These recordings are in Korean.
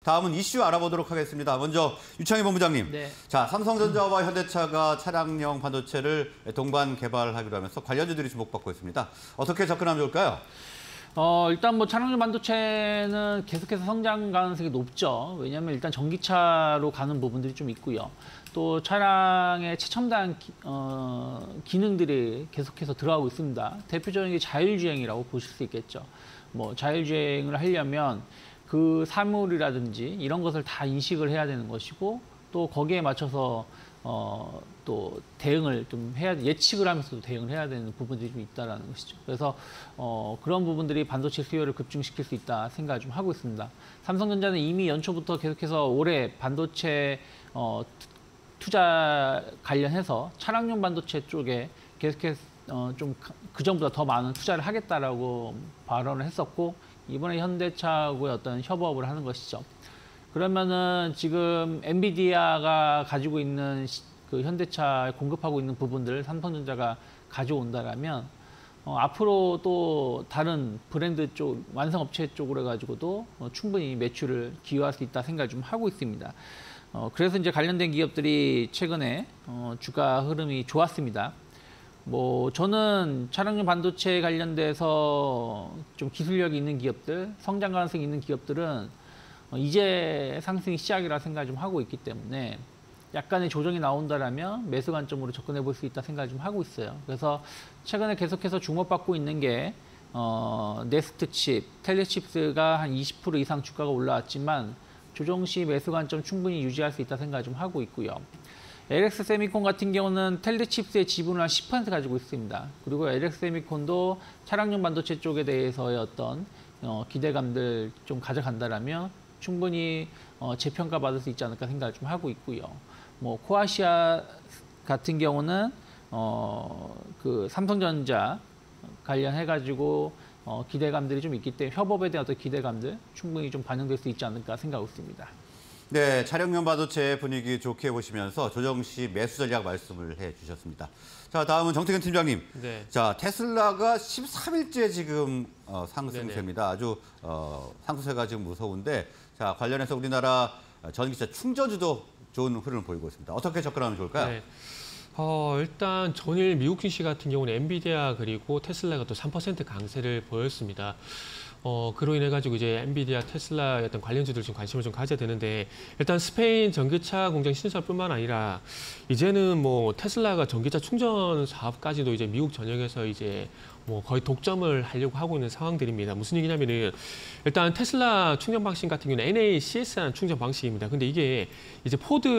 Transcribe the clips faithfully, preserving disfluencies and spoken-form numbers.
다음은 이슈 알아보도록 하겠습니다. 먼저 유창희 본부장님. 네. 자, 삼성전자와 현대차가 차량용 반도체를 동반 개발하기로 하면서 관련주들이 주목받고 있습니다. 어떻게 접근하면 좋을까요? 어, 일단 뭐 차량용 반도체는 계속해서 성장 가능성이 높죠. 왜냐하면 일단 전기차로 가는 부분들이 좀 있고요. 또 차량의 최첨단 기, 어, 기능들이 계속해서 들어가고 있습니다. 대표적인 게 자율주행이라고 보실 수 있겠죠. 뭐 자율주행을 하려면 그 사물이라든지 이런 것을 다 인식을 해야 되는 것이고, 또 거기에 맞춰서 어, 또 대응을 좀 해야, 예측을 하면서도 대응을 해야 되는 부분들이 좀 있다라는 것이죠. 그래서 어, 그런 부분들이 반도체 수요를 급증시킬 수 있다 생각을 좀 하고 있습니다. 삼성전자는 이미 연초부터 계속해서 올해 반도체 어, 투자 관련해서 차량용 반도체 쪽에 계속해서 어, 좀 그 전보다 더 많은 투자를 하겠다라고 발언을 했었고, 이번에 현대차하고의 어떤 협업을 하는 것이죠. 그러면은 지금 엔비디아가 가지고 있는 그 현대차에 공급하고 있는 부분들을 삼성전자가 가져온다라면 어, 앞으로 또 다른 브랜드 쪽, 완성업체 쪽으로 해가지고도 어, 충분히 매출을 기여할 수 있다 생각을 좀 하고 있습니다. 어, 그래서 이제 관련된 기업들이 최근에 어, 주가 흐름이 좋았습니다. 뭐 저는 차량용 반도체 관련돼서 좀 기술력이 있는 기업들, 성장 가능성이 있는 기업들은 어, 이제 상승이 시작이라 생각을 좀 하고 있기 때문에 약간의 조정이 나온다라면 매수 관점으로 접근해 볼 수 있다 생각을 좀 하고 있어요. 그래서 최근에 계속해서 주목받고 있는 게 어, 네스트 칩, 텔레칩스가 한 이십 퍼센트 이상 주가가 올라왔지만 조정 시 매수 관점 충분히 유지할 수 있다 생각을 좀 하고 있고요. 엘엑스 세미콘 같은 경우는 텔레칩스의 지분을 한 십 퍼센트 가지고 있습니다. 그리고 엘엑스 세미콘도 차량용 반도체 쪽에 대해서의 어떤 어, 기대감들 좀 가져간다라면 충분히 어, 재평가 받을 수 있지 않을까 생각을 좀 하고 있고요. 뭐 코아시아 같은 경우는 어, 그 삼성전자 관련해가지고 어, 기대감들이 좀 있기 때문에 협업에 대한 어떤 기대감들 충분히 좀 반영될 수 있지 않을까 생각하고 있습니다. 네, 차량용 반도체 분위기 좋게 보시면서 조정 시 매수 전략 말씀을 해주셨습니다. 자, 다음은 정태근 팀장님. 네. 자, 테슬라가 십삼 일째 지금 어, 상승세입니다. 아주 어, 상승세가 지금 무서운데, 자, 관련해서 우리나라 전기차 충전주도 좋은 흐름을 보이고 있습니다. 어떻게 접근하면 좋을까요? 네. 어, 일단 전일 미국 증시 같은 경우는 엔비디아 그리고 테슬라가 또 삼 퍼센트 강세를 보였습니다. 어, 그로 인해 가지고 이제 엔비디아, 테슬라 어떤 관련주들 좀 관심을 좀 가져야 되는데, 일단 스페인 전기차 공장 신설뿐만 아니라 이제는 뭐 테슬라가 전기차 충전 사업까지도 이제 미국 전역에서 이제 뭐 거의 독점을 하려고 하고 있는 상황들입니다. 무슨 얘기냐면은 일단 테슬라 충전 방식 같은 경우는 엔에이씨에스라는 충전 방식입니다. 근데 이게 이제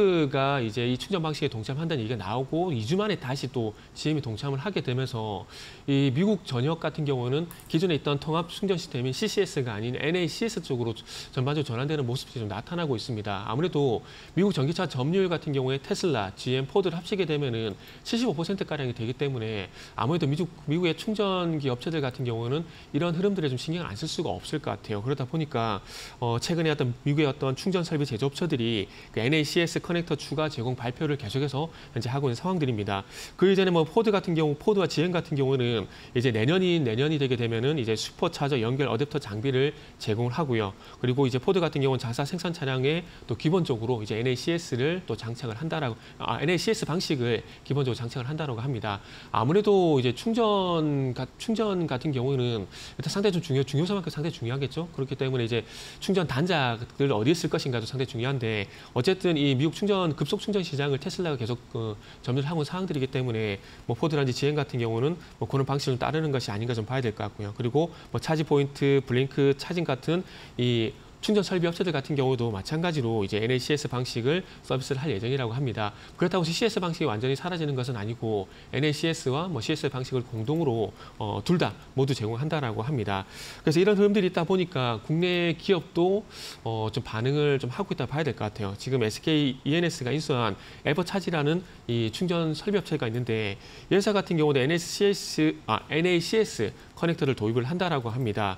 포드가 이제 이 충전 방식에 동참한다는 얘기가 나오고 이 주 만에 다시 또 지엠이 동참을 하게 되면서 이 미국 전역 같은 경우는 기존에 있던 통합 충전 시스템인 씨씨에스가 아닌 엔에이씨에스 쪽으로 전반적으로 전환되는 모습이 좀 나타나고 있습니다. 아무래도 미국 전기차 점유율 같은 경우에 테슬라, 지엠, 포드를 합치게 되면은 칠십오 퍼센트 가량이 되기 때문에 아무래도 미국 미국의 충전 기 업체들 같은 경우는 이런 흐름들에 좀 신경을 안 쓸 수가 없을 것 같아요. 그러다 보니까 어, 최근에 어떤 미국의 어떤 충전 설비 제조업체들이 그 엔에이씨에스 커넥터 추가 제공 발표를 계속해서 현재 하고 있는 상황들입니다. 그 이전에 뭐 포드 같은 경우, 포드와 지엠 같은 경우는 이제 내년이 내년이 되게 되면은 이제 슈퍼차저 연결 어댑터 장비를 제공을 하고요. 그리고 이제 포드 같은 경우는 자사 생산 차량에 또 기본적으로 이제 엔에이씨에스를 또 장착을 한다라고, 아, 엔에이씨에스 방식을 기본적으로 장착을 한다라고 합니다. 아무래도 이제 충전 충전 같은 경우는 일단 상당히 좀 중요, 중요성만큼 상당히 중요하겠죠. 그렇기 때문에 이제 충전 단자를 어디에 쓸 것인가도 상당히 중요한데, 어쨌든 이 미국 충전, 급속 충전 시장을 테슬라가 계속 어, 점유를 하고 있는 상황들이기 때문에 뭐 포드라든지 지엠 같은 경우는 뭐 그런 방식을 따르는 것이 아닌가 좀 봐야 될 것 같고요. 그리고 뭐 차지 포인트, 블링크, 차징 같은 이 충전 설비 업체들 같은 경우도 마찬가지로 이제 엔에이씨에스 방식을 서비스를 할 예정이라고 합니다. 그렇다고 씨씨에스 방식이 완전히 사라지는 것은 아니고 엔에이씨에스와 뭐 씨에스 방식을 공동으로 어, 둘 다 모두 제공한다라고 합니다. 그래서 이런 흐름들이 있다 보니까 국내 기업도 어, 좀 반응을 좀 하고 있다 봐야 될 것 같아요. 지금 에스케이이엔에스가 인수한 에버차지라는 이 충전 설비 업체가 있는데, 이 회사 같은 경우도 엔에이씨에스, 아, 엔에이씨에스 커넥터를 도입을 한다라고 합니다.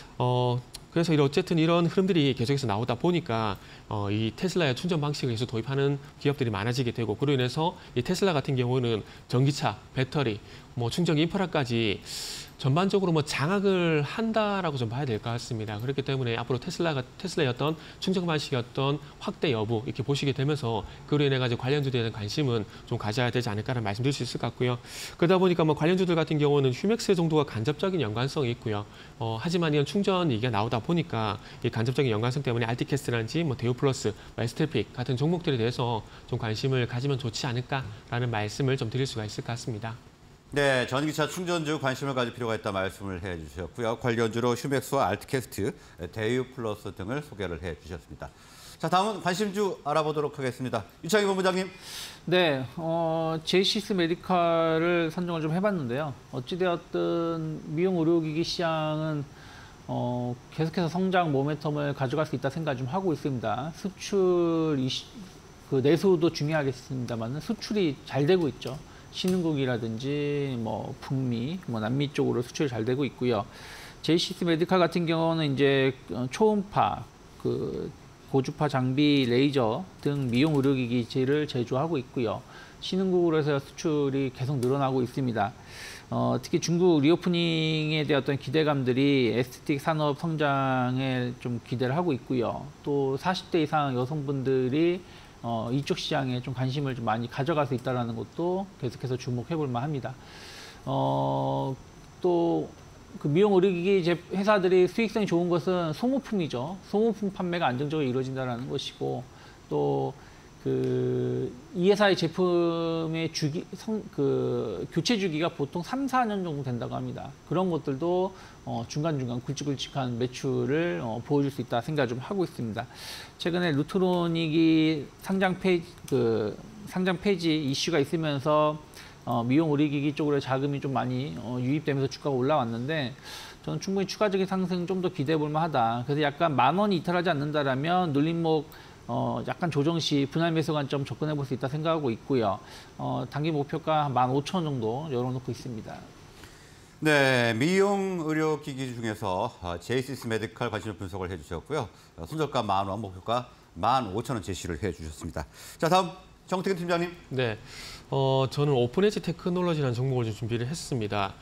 어, 그래서 어쨌든 이런 흐름들이 계속해서 나오다 보니까 어, 이 테슬라의 충전 방식을 계속 도입하는 기업들이 많아지게 되고, 그로 인해서 이 테슬라 같은 경우는 전기차, 배터리, 뭐 충전 인프라까지 전반적으로 뭐 장악을 한다라고 좀 봐야 될 것 같습니다. 그렇기 때문에 앞으로 테슬라가 테슬라의 어떤 충전 방식의 어떤 확대 여부 이렇게 보시게 되면서 그로 인해 가지고 관련주에 대한 관심은 좀 가져야 되지 않을까라는 말씀드릴 수 있을 것 같고요. 그러다 보니까 뭐 관련주들 같은 경우는 휴맥스 정도가 간접적인 연관성이 있고요. 어, 하지만 이런 충전 얘기가 나오다 보니까 이 간접적인 연관성 때문에 알티캐스트라든지 뭐 데우플러스, 에스텔픽 같은 종목들에 대해서 좀 관심을 가지면 좋지 않을까라는 말씀을 좀 드릴 수가 있을 것 같습니다. 네, 전기차 충전주 관심을 가질 필요가 있다 말씀을 해주셨고요. 관련주로 휴맥스와 알트캐스트, 데이플러스 등을 소개를 해주셨습니다. 자, 다음은 관심주 알아보도록 하겠습니다. 유창희 본부장님. 네, 어, 제이시스 메디칼을 선정을 좀 해봤는데요. 어찌되었든 미용 의료기기 시장은 어, 계속해서 성장 모멘텀을 가져갈 수 있다 생각 좀 하고 있습니다. 수출, 이시, 그 내수도 중요하겠습니다만 수출이 잘 되고 있죠. 신흥국이라든지 뭐 북미, 뭐 남미 쪽으로 수출이 잘 되고 있고요. 제이시스 메디칼 같은 경우는 이제 초음파, 그 고주파 장비, 레이저 등 미용 의료기기를 제조하고 있고요. 신흥국으로 해서 수출이 계속 늘어나고 있습니다. 어, 특히 중국 리오프닝에 대한 어떤 기대감들이 에스테틱 산업 성장에 좀 기대를 하고 있고요. 또 사십 대 이상 여성분들이 어, 이쪽 시장에 좀 관심을 좀 많이 가져갈 수 있다는 것도 계속해서 주목해 볼 만합니다. 어, 또 그 미용 의료기기 회사들이 수익성이 좋은 것은 소모품이죠. 소모품 판매가 안정적으로 이루어진다는 것이고, 또 그 이 회사의 제품의 주기 성, 그 교체 주기가 보통 삼, 사 년 정도 된다고 합니다. 그런 것들도 어, 중간중간 굵직굵직한 매출을 어, 보여줄 수 있다 생각 좀 하고 있습니다. 최근에 루트로닉이 상장 폐지, 그 상장 폐지 이슈가 있으면서 어, 미용 의료기기 쪽으로 자금이 좀 많이 어, 유입되면서 주가가 올라왔는데, 저는 충분히 추가적인 상승 좀 더 기대해 볼 만하다. 그래서 약간 만 원이 이탈하지 않는다라면 눌림목 어, 약간 조정 시 분할 매수 관점 접근해 볼 수 있다 생각하고 있고요. 어, 단기 목표가 만 오천 원 정도 열어놓고 있습니다. 네, 미용 의료기기 중에서 제이시스 메디칼 관심 분석을 해주셨고요. 손절가 만 원, 목표가 만 오천 원 제시를 해주셨습니다. 자, 다음 정태근 팀장님. 네, 어, 저는 오픈엣지 테크놀로지라는 종목을 좀 준비를 했습니다.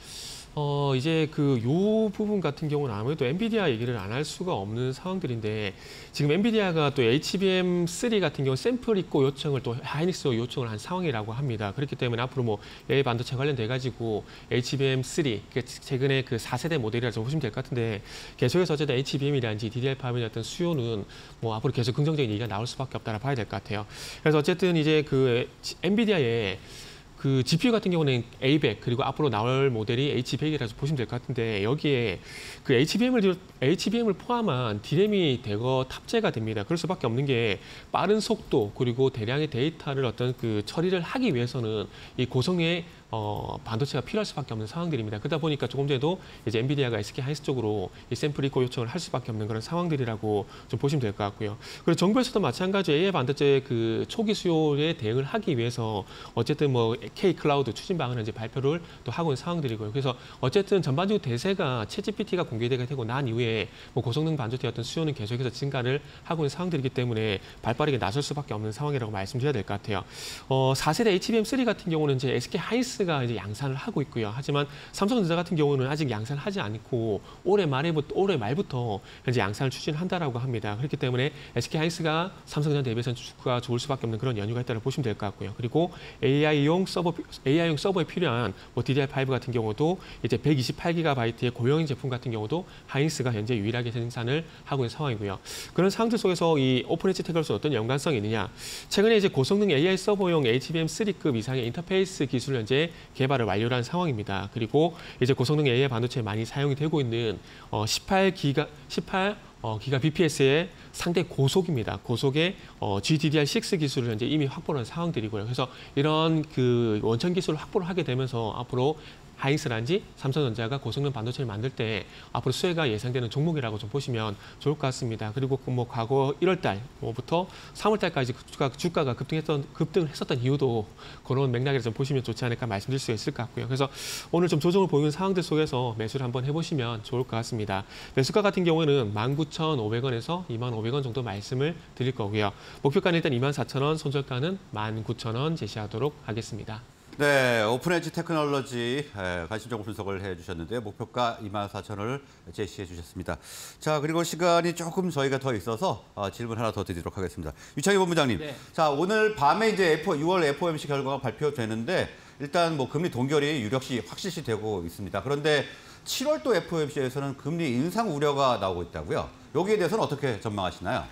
어, 이제 그 요 부분 같은 경우는 아무래도 엔비디아 얘기를 안 할 수가 없는 상황들인데, 지금 엔비디아가 또 에이치비엠 쓰리 같은 경우 샘플 있고 요청을 또 하이닉스 요청을 한 상황이라고 합니다. 그렇기 때문에 앞으로 뭐 에이아이 반도체 관련돼 가지고 에이치비엠 쓰리, 최근에 그 사 세대 모델이라고 보시면 될 것 같은데, 계속해서 어쨌든 에이치비엠이라든지 디디알파이브의 어떤 수요는 뭐 앞으로 계속 긍정적인 얘기가 나올 수밖에 없다라 봐야 될 것 같아요. 그래서 어쨌든 이제 그 엔비디아의 그 지피유 같은 경우는 에이 백, 그리고 앞으로 나올 모델이 에이치 백이라고 보시면 될 것 같은데, 여기에 그 에이치비엠을 에이치비엠을 포함한 디램이 대거 탑재가 됩니다. 그럴 수밖에 없는 게, 빠른 속도 그리고 대량의 데이터를 어떤 그 처리를 하기 위해서는 이 고성의 어, 반도체가 필요할 수밖에 없는 상황들입니다. 그러다 보니까 조금 전에도 이제 엔비디아가 에스케이 하이닉스 쪽으로 이 샘플 입고 요청을 할 수밖에 없는 그런 상황들이라고 좀 보시면 될 것 같고요. 그리고 정부에서도 마찬가지로 에이아이 반도체 그 초기 수요에 대응을 하기 위해서 어쨌든 뭐 K 클라우드 추진 방안을 이제 발표를 또 하고 있는 상황들이고요. 그래서 어쨌든 전반적으로 대세가 챗지피티가 공개되게 되고 난 이후에 뭐 고성능 반도체 어떤 수요는 계속해서 증가를 하고 있는 상황들이기 때문에 발빠르게 나설 수밖에 없는 상황이라고 말씀드려야 될 것 같아요. 어, 사 세대 에이치비엠 쓰리 같은 경우는 이제 에스케이 하이닉스 가 이제 양산을 하고 있고요. 하지만 삼성전자 같은 경우는 아직 양산을 하지 않고 올해 말에부터 올해 말부터 현재 양산을 추진한다라고 합니다. 그렇기 때문에 에스케이 하이닉스가 삼성전자 대비해서 주가가 좋을 수밖에 없는 그런 연유가 있다고 보시면 될 것 같고요. 그리고 에이아이용 서버 에이아이용 서버에 필요한 뭐 디디알 파이브 같은 경우도 이제 백이십팔 기가바이트의 고영인 제품 같은 경우도 하이닉스가 현재 유일하게 생산을 하고 있는 상황이고요. 그런 상황들 속에서 이 오픈엣지 테크놀로지 어떤 연관성이 있느냐? 최근에 이제 고성능 에이아이 서버용 에이치비엠 쓰리급 이상의 인터페이스 기술을 현재 개발을 완료한 상황입니다. 그리고 이제 고성능 에이아이 반도체에 많이 사용이 되고 있는 어, 십팔 기가 십팔 어, 기가 비피에스의 상대 고속입니다. 고속의 어, 지디디알 식스 기술을 현재 이미 확보한 를 상황들이고요. 그래서 이런 그 원천 기술을 확보를 하게 되면서 앞으로 하이닉스라든지 삼성전자가 고성능 반도체를 만들 때 앞으로 수혜가 예상되는 종목이라고 좀 보시면 좋을 것 같습니다. 그리고 뭐 과거 일월 달부터 삼월 달까지 주가, 주가가 급등했던, 급등을 했었던 이유도 그런 맥락에서 좀 보시면 좋지 않을까 말씀드릴 수 있을 것 같고요. 그래서 오늘 좀 조정을 보이는 상황들 속에서 매수를 한번 해보시면 좋을 것 같습니다. 매수가 같은 경우에는 만 구천 오백 원에서 이만 오백 원 정도 말씀을 드릴 거고요. 목표가는 일단 이만 사천 원, 손절가는 만 구천 원 제시하도록 하겠습니다. 네, 오픈에지 테크놀로지 관심적 분석을 해주셨는데요. 목표가 이만 사천 원을 제시해 주셨습니다. 자, 그리고 시간이 조금 저희가 더 있어서 질문 하나 더 드리도록 하겠습니다. 유창희 본부장님, 네. 자 오늘 밤에 이제 유월 에프오엠씨 결과가 발표되는데 일단 뭐 금리 동결이 유력시 확실시 되고 있습니다. 그런데 칠월 또 에프오엠씨에서는 금리 인상 우려가 나오고 있다고요. 여기에 대해서는 어떻게 전망하시나요?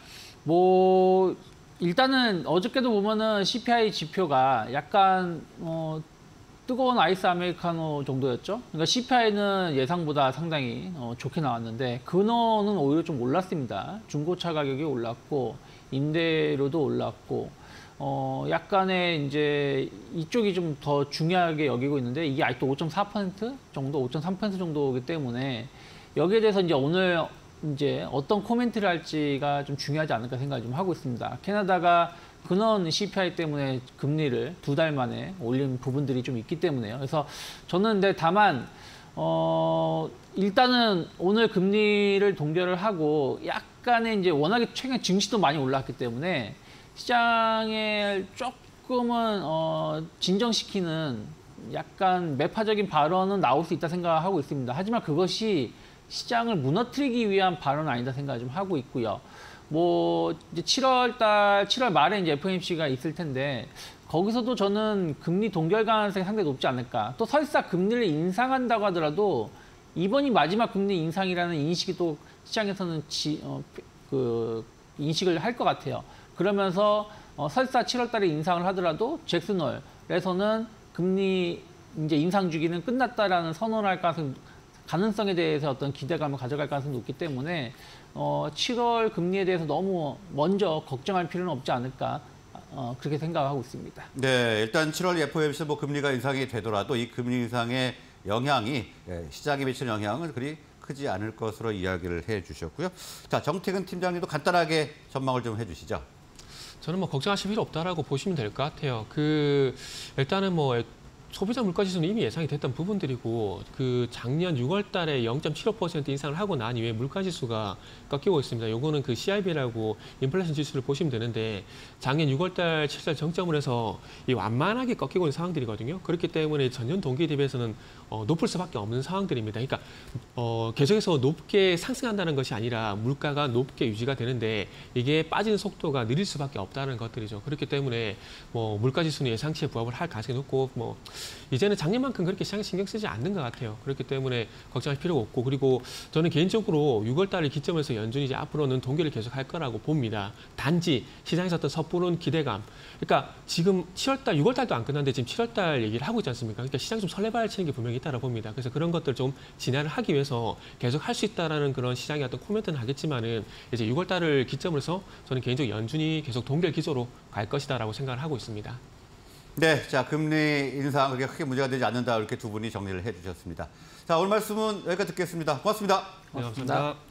뭐 일단은 어저께도 보면은 씨피아이 지표가 약간 어, 뜨거운 아이스 아메리카노 정도였죠. 그러니까 씨피아이는 예상보다 상당히 어, 좋게 나왔는데 근원은 오히려 좀 올랐습니다. 중고차 가격이 올랐고 임대료도 올랐고 어, 약간의 이제 이쪽이 좀 더 중요하게 여기고 있는데 이게 아직도 오 점 사 퍼센트 정도, 오 점 삼 퍼센트 정도이기 때문에 여기에 대해서 이제 오늘 이제 어떤 코멘트를 할지가 좀 중요하지 않을까 생각을 좀 하고 있습니다. 캐나다가 근원 씨피아이 때문에 금리를 두 달 만에 올린 부분들이 좀 있기 때문에요. 그래서 저는 근데 다만 어 일단은 오늘 금리를 동결을 하고 약간의 이제 워낙에 최근에 증시도 많이 올랐기 때문에 시장에 조금은 어 진정시키는 약간 매파적인 발언은 나올 수 있다 생각하고 있습니다. 하지만 그것이 시장을 무너뜨리기 위한 발언은 아니다 생각을 좀 하고 있고요. 뭐 이제 칠월 달, 칠월 말에 이제 에프오엠씨가 있을 텐데 거기서도 저는 금리 동결 가능성이 상당히 높지 않을까. 또 설사 금리를 인상한다고 하더라도 이번이 마지막 금리 인상이라는 인식이 또 시장에서는 지, 어, 그 인식을 할 것 같아요. 그러면서 어, 설사 칠월 달에 인상을 하더라도 잭슨홀에서는 금리 이제 인상 주기는 끝났다라는 선언을 할 가능성이 가능성에 대해서 어떤 기대감을 가져갈 가능성이 높기 때문에 어, 칠월 금리에 대해서 너무 먼저 걱정할 필요는 없지 않을까 어, 그렇게 생각하고 있습니다. 네, 일단 칠월 에프오엠씨 뭐 금리가 인상이 되더라도 이 금리 인상의 영향이 시장에 미치는 영향은 그리 크지 않을 것으로 이야기를 해주셨고요. 자, 정태근 팀장님도 간단하게 전망을 좀 해주시죠. 저는 뭐 걱정하실 필요 없다라고 보시면 될 것 같아요. 그 일단은 뭐 소비자 물가지수는 이미 예상이 됐던 부분들이고 그 작년 유월 달에 영 점 칠오 퍼센트 인상을 하고 난 이후에 물가지수가 꺾이고 있습니다. 요거는 그 씨아이비라고 인플레이션 지수를 보시면 되는데 작년 유월 달, 칠월 달 정점을 해서 이 완만하게 꺾이고 있는 상황들이거든요. 그렇기 때문에 전년 동기 대비해서는 어, 높을 수밖에 없는 상황들입니다. 그러니까 어, 계속해서 높게 상승한다는 것이 아니라 물가가 높게 유지가 되는데 이게 빠지는 속도가 느릴 수밖에 없다는 것들이죠. 그렇기 때문에 뭐 물가지수는 예상치에 부합을 할 가능성이 높고 뭐 이제는 작년만큼 그렇게 시장에 신경 쓰지 않는 것 같아요. 그렇기 때문에 걱정할 필요가 없고 그리고 저는 개인적으로 유월 달을 기점으로 해서 연준이 이제 앞으로는 동결을 계속할 거라고 봅니다. 단지 시장에서 어떤 섣부른 기대감. 그러니까 지금 칠월 달, 유월 달도 안 끝났는데 지금 칠월 달 얘기를 하고 있지 않습니까? 그러니까 시장이 좀 설레발 치는 게 분명히 있다고 봅니다. 그래서 그런 것들 좀 진화를 하기 위해서 계속 할 수 있다라는 그런 시장의 어떤 코멘트는 하겠지만은 이제 유월 달을 기점으로 해서 저는 개인적으로 연준이 계속 동결 기조로 갈 것이다라고 생각을 하고 있습니다. 네, 자 금리 인상 그렇게 크게 문제가 되지 않는다 이렇게 두 분이 정리를 해주셨습니다. 자 오늘 말씀은 여기까지 듣겠습니다. 고맙습니다. 네, 감사합니다.